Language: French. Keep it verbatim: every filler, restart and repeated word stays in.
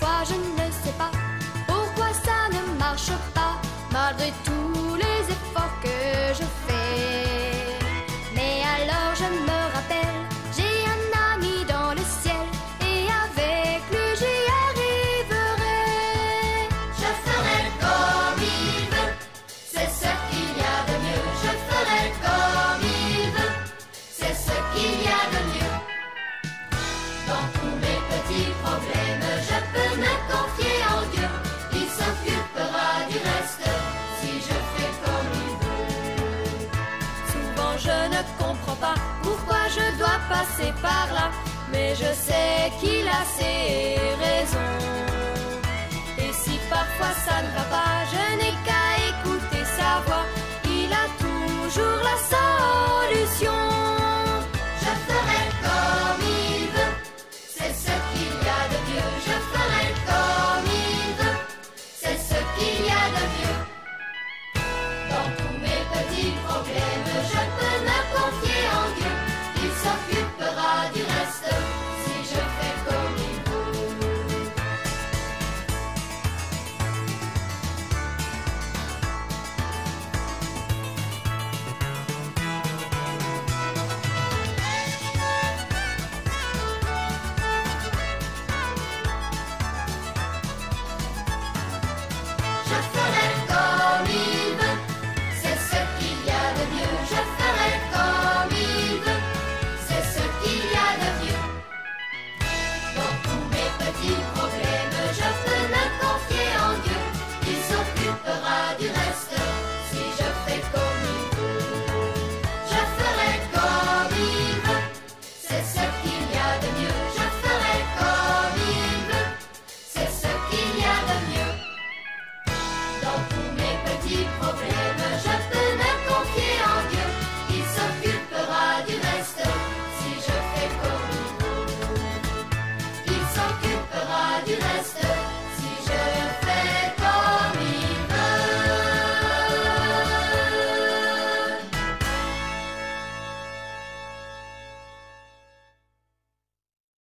fois je ne sais pas pourquoi ça ne marche pas, malgré tous les efforts que je fais. Mais alors je me rappelle, j'ai un ami dans le ciel, et avec lui j'y arriverai. Je ferai comme il veut, c'est ce qu'il y a de mieux. Je ferai comme il veut, c'est ce qu'il y a de mieux. Dans tous mes petits problèmes, je peux me confier en Dieu. Il s'occupera du reste si je fais comme il veut. Souvent je ne comprends pas pourquoi je dois passer par là, mais je sais qu'il a ses raisons.